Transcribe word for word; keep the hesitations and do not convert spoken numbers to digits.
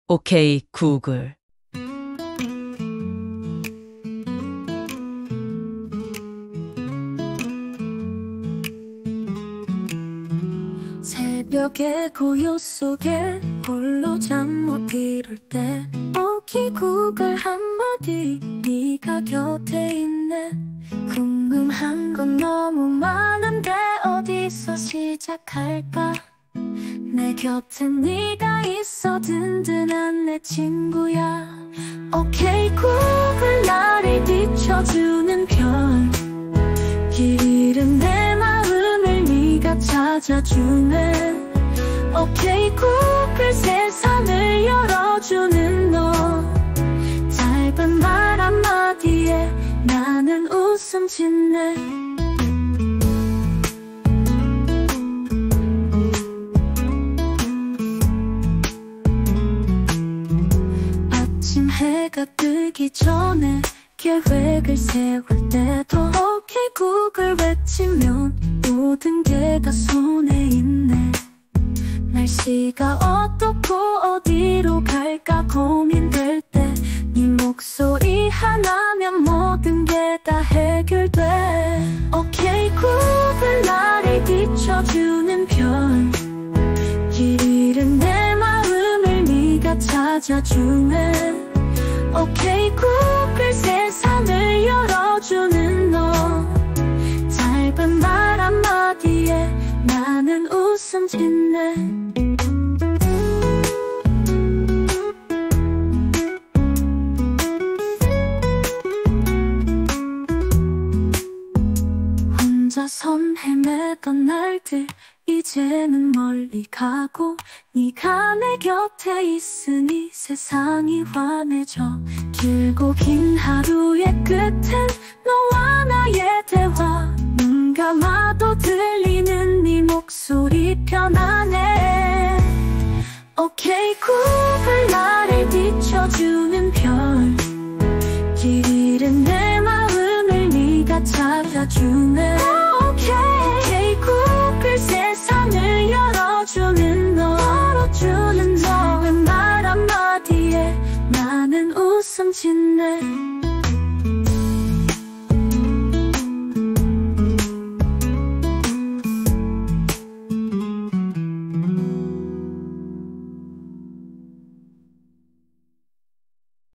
오케이 구글. 새벽의 고요 속에 홀로 잠 못 이룰 때 오케이 구글 한마디 네가 곁에 있네. 궁금한 건 너무 많은데 어디서 시작할까? 내 곁에 네가 있어 든든한 내 친구야. 오케이 구글 나를 비춰주는 별, 길 잃은 내 마음을 네가 찾아주네. 오케이 구글 세상을 열어주는 너, 짧은 말 한마디에 나는 웃음 짓네. 아침 해가 뜨기 전에 계획을 세울 때도 오케이 구글 외치면 모든 게 다 손에 있네. 날씨가 어떻고 어디로 갈까 고민될 때 네 목소리 하나면 모든 게 다 해결돼. 오케이 구글 나를 비춰주는 별, 길 잃은 내 마음을 네가 찾아주네. 오케이 구글 세상을 열어주는 너, 짧은 말 한마디에 나는 웃음 짓네. 혼자선 헤매던 날들 이제는 멀리 가고 네가 내 곁에 있으니 세상이 환해져. 길고 긴 하루의 끝엔 너와 나의 대화, 눈 감아도 들리는 네 목소리 편안해. 오케이 구글 나를 비춰주는 별, 길 잃은 내 마음을 네가 찾아주네. 오케이 구글 세상을 열어주는 너, 열어주는 너, 말 한마디에 나는 웃음 짓네.